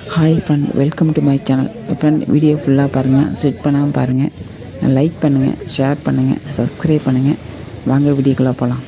Hi friend, welcome to my channel. Friend, video ஃபுல்லாக பாருங்கள், set பண்ணாமல் பாருங்கள், லைக் பண்ணுங்கள், ஷேர் பண்ணுங்கள், சப்ஸ்கிரைப் பண்ணுங்கள். வாங்க வீடியோக்குள்ளே போகலாம்.